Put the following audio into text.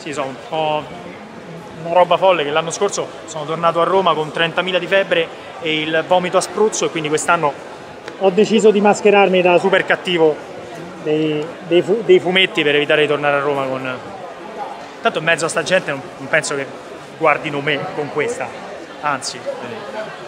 Sì, so, un po' una roba folle che l'anno scorso sono tornato a Roma con 30.000 di febbre e il vomito a spruzzo, e quindi quest'anno ho deciso di mascherarmi da super cattivo dei fumetti per evitare di tornare a Roma con... Tanto in mezzo a sta gente non penso che guardino me con questa, anzi...